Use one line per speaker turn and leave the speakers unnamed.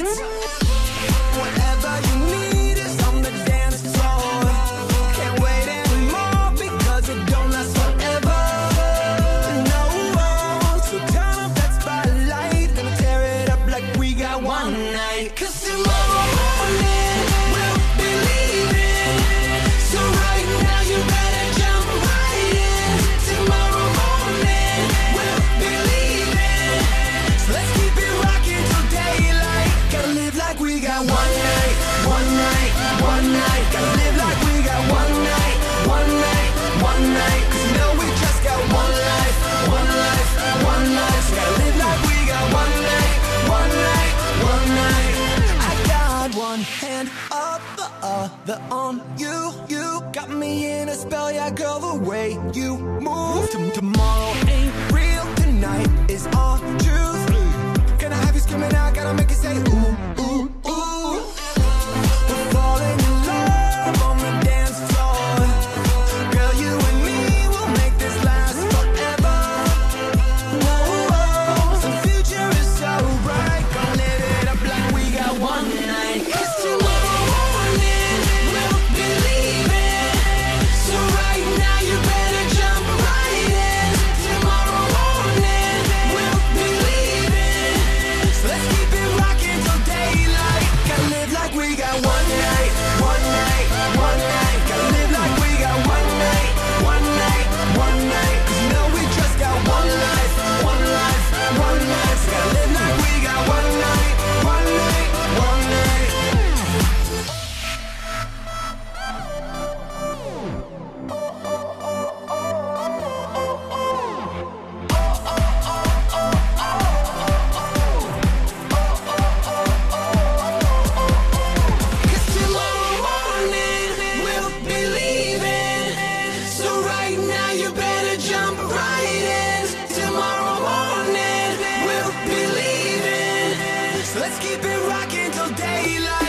nights. Whatever you need is on the dance floor. Can't wait anymore because it don't last forever. No, so turn up that spotlight. Gonna tear it up like we got one night. 'Cause tomorrow morning we'll be leaving. So right now you better jump right in. Tomorrow morning we'll be leaving. So let's keep it rocking till daylight. Gotta live like we got one night, one night, one night. Gotta live like we got one night, one night, one night. 'Cause you know we just got one life, one life, one life. So gotta live like we got one night, one night, one night. I got one hand up, the other on you. You got me in a spell, yeah, girl, the way you move. Tomorrow ain't real, tonight is our truth. Can I have you screaming out, gotta make you say ooh, ooh, ooh. We're falling in love on the dance floor. Girl, you and me will make this last forever. Whoa, the future is so bright. Gonna live it up like we got one night. 'Cause tomorrow morning we'll be leaving. So right now you better jump right in. Tomorrow morning we'll be leaving. So let's keep it rocking till daylight. Gotta live like we got one night, one night, one night. Gotta live like we got one night, one night, one night. 'Cause you know we just got one life, one life, one life. So gotta live like we got one night, one night, one night. Cause tomorrow morning we'll be leaving. So right now you better jump right in. Tomorrow morning we'll be leaving. So let's keep it rocking till daylight.